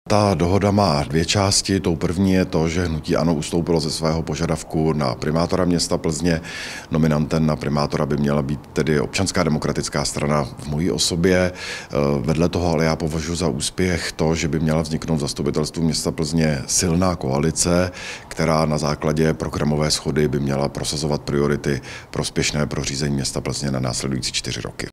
Ta dohoda má dvě části. Tou první je to, že hnutí ANO ustoupilo ze svého požadavku na primátora města Plzně. Nominantem na primátora by měla být tedy Občanská demokratická strana v mojí osobě. Vedle toho ale já považuji za úspěch to, že by měla vzniknout v zastupitelstvu města Plzně silná koalice, která na základě programové shody by měla prosazovat priority prospěšné pro řízení města Plzně na následující 4 roky.